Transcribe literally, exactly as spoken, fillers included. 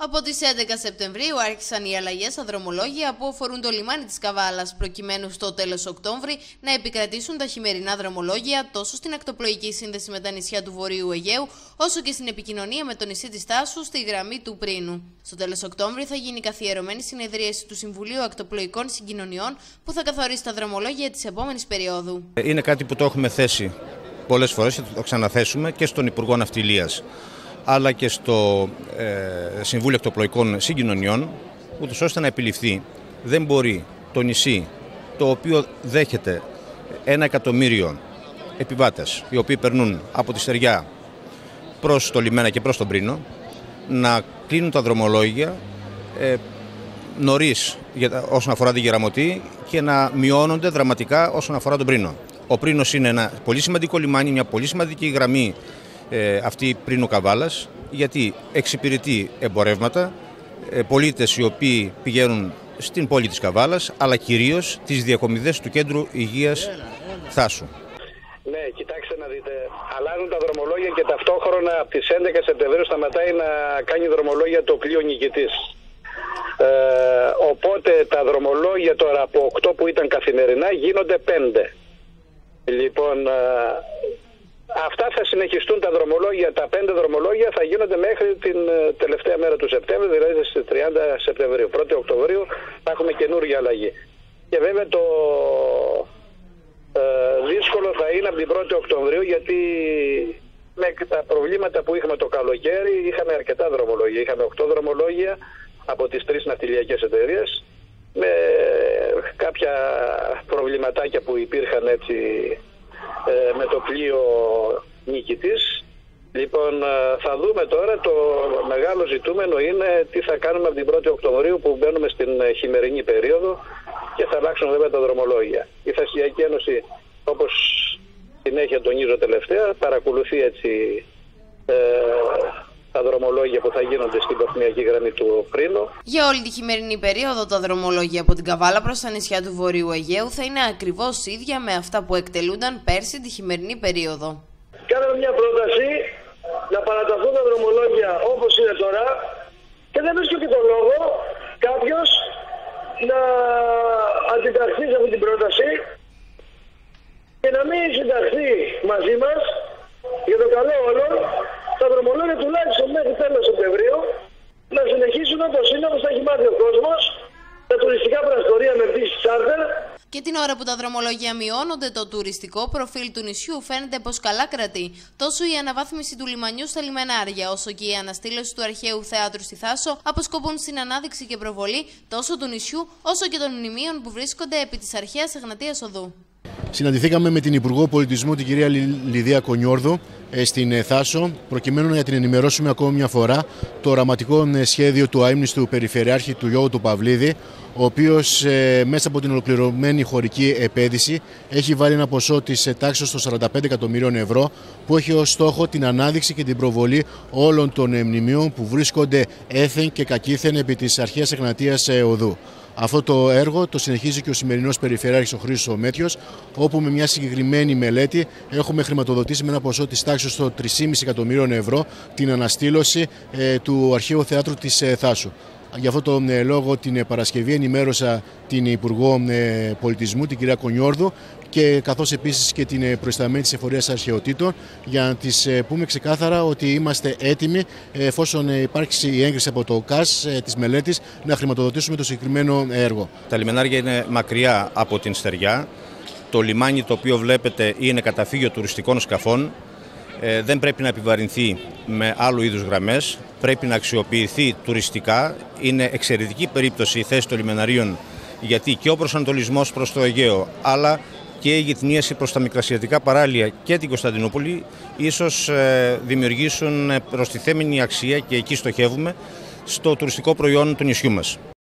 Από τις έντεκα Σεπτεμβρίου άρχισαν οι αλλαγές στα δρομολόγια που αφορούν το λιμάνι της Καβάλας, προκειμένου στο τέλος Οκτώβρη να επικρατήσουν τα χειμερινά δρομολόγια τόσο στην ακτοπλοϊκή σύνδεση με τα νησιά του Βορείου Αιγαίου, όσο και στην επικοινωνία με το νησί της Θάσου στη γραμμή του Πρίνου. Στο τέλος Οκτώβρη θα γίνει καθιερωμένη συνεδρίαση του Συμβουλίου Ακτοπλοϊκών Συγκοινωνιών που θα καθορίσει τα δρομολόγια της επόμενης περίοδου. Είναι κάτι που το έχουμε θέσει πολλές φορές και το ξαναθέσουμε και στον Υπουργό Ναυτιλίας, αλλά και στο ε, Συμβούλιο Ακτοπλοϊκών Συγκοινωνιών, ούτως ώστε να επιληφθεί. Δεν μπορεί το νησί, το οποίο δέχεται ένα εκατομμύριο επιβάτες, οι οποίοι περνούν από τη Στεριά προς το λιμένα και προς τον Πρίνο, να κλείνουν τα δρομολόγια ε, νωρίς όσον αφορά τη Γεραμωτή και να μειώνονται δραματικά όσον αφορά τον Πρίνο. Ο Πρίνος είναι ένα πολύ σημαντικό λιμάνι, μια πολύ σημαντική γραμμή ε, αυτή Πρίνου Καβάλας, γιατί εξυπηρετεί εμπορεύματα, ε, πολίτες οι οποίοι πηγαίνουν στην πόλη της Καβάλας, αλλά κυρίως τις διακομιδές του Κέντρου Υγείας Θάσου. Ναι, κοιτάξτε να δείτε, αλλάζουν τα δρομολόγια και ταυτόχρονα από τις έντεκα Σεπτεμβρίου σταματάει να κάνει δρομολόγια το πλοίο νικητής. Ε, οπότε τα δρομολόγια τώρα από οκτώ που ήταν καθημερινά γίνονται πέντε. Λοιπόν, ε, αυτά θα συνεχιστούν τα δρομολόγια, τα πέντε δρομολόγια θα γίνονται μέχρι την τελευταία μέρα του Σεπτέμβρη, δηλαδή στις τριάντα Σεπτεμβρίου. πρώτη Οκτωβρίου θα έχουμε καινούργια αλλαγή. Και βέβαια το ε, δύσκολο θα είναι από την πρώτη Οκτωβρίου, γιατί με τα προβλήματα που είχαμε το καλοκαίρι είχαμε αρκετά δρομολόγια. Είχαμε οκτώ δρομολόγια από τις τρεις ναυτιλιακές εταιρείες, με κάποια προβληματάκια που υπήρχαν έτσι ε, με το πλοίο νικητής. Λοιπόν, θα δούμε τώρα, το μεγάλο ζητούμενο είναι τι θα κάνουμε από την πρώτη Οκτωβρίου που μπαίνουμε στην χειμερινή περίοδο και θα αλλάξουν βέβαια τα δρομολόγια. Η Θασσιακή Ένωση, όπως συνέχεια τονίζω τελευταία, παρακολουθεί έτσι ε, τα δρομολόγια που θα γίνονται στην κορφημιακή γραμμή του Πρίνου. Για όλη τη χειμερινή περίοδο, τα δρομολόγια από την Καβάλα προς τα νησιά του Βορείου Αιγαίου θα είναι ακριβώς ίδια με αυτά που εκτελούνταν πέρσι τη χειμερινή περίοδο. Κάναμε μια πρόταση να παραταθούν τα δρομολόγια όπως είναι τώρα και δεν βρίσκω και τον λόγο κάποιος να αντιταχθεί σε αυτή την πρόταση και να μην συνταχθεί μαζί μας για το καλό όλων τα δρομολόγια τουλάχιστον μέχρι τέλος Σεπτεμβρίου να συνεχίσουν όπως είναι, όπως θα έχει μάθει ο κόσμος, τα τουριστικά πρακτορεία με πτήσεις τσάρτερ. Και την ώρα που τα δρομολόγια μειώνονται, το τουριστικό προφίλ του νησιού φαίνεται πως καλά κρατεί. Τόσο η αναβάθμιση του λιμανιού στα λιμενάρια, όσο και η αναστήλωση του αρχαίου θεάτρου στη Θάσο αποσκοπούν στην ανάδειξη και προβολή τόσο του νησιού όσο και των μνημείων που βρίσκονται επί της αρχαίας Εγνατίας Οδού. Συναντηθήκαμε με την Υπουργό Πολιτισμού, την κυρία Λιδία Κονιόρδου, στην Θάσο, προκειμένου να την ενημερώσουμε ακόμη μια φορά το οραματικό σχέδιο του αείμνηστου Περιφερειάρχη του Γιώργου του Παυλίδη, ο οποίος ε, μέσα από την ολοκληρωμένη χωρική επένδυση έχει βάλει ένα ποσό της τάξης των σαράντα πέντε εκατομμυρίων ευρώ, που έχει ως στόχο την ανάδειξη και την προβολή όλων των ε, μνημείων που βρίσκονται έθεν και κακήθεν επί της αρχαίας Εγνατίας ε, Οδού. Αυτό το έργο το συνεχίζει και ο σημερινός Περιφερειάρχης ο Χρήστος ο Μέτιος, όπου με μια συγκεκριμένη μελέτη έχουμε χρηματοδοτήσει με ένα ποσό της τάξης των τρία κόμμα πέντε εκατομμυρίων ευρώ την αναστήλωση ε, του αρχαίου θεάτρου της ε, Θάσου. Για αυτό τον ε, λόγο την Παρασκευή ενημέρωσα την Υπουργό ε, Πολιτισμού, την κυρία Κονιόρδου, και καθώς επίσης και την προϊσταμένη της Εφορίας Αρχαιοτήτων, για να της ε, πούμε ξεκάθαρα ότι είμαστε έτοιμοι, ε, εφόσον ε, υπάρξει η έγκριση από το ΚΑΣ ε, της μελέτης, να χρηματοδοτήσουμε το συγκεκριμένο έργο. Τα λιμενάρια είναι μακριά από την Στεριά. Το λιμάνι το οποίο βλέπετε είναι καταφύγιο τουριστικών σκαφών. Ε, δεν πρέπει να επιβαρυνθεί με άλλου είδους γραμμές, πρέπει να αξιοποιηθεί τουριστικά. Είναι εξαιρετική περίπτωση η θέση των λιμεναρίων, γιατί και ο προσανατολισμός προς το Αιγαίο, αλλά και η γυτνίαση προς τα μικρασιατικά παράλια και την Κωνσταντινούπολη ίσως ε, δημιουργήσουν προστιθέμενη αξία, και εκεί στοχεύουμε, στο τουριστικό προϊόν του νησιού μας.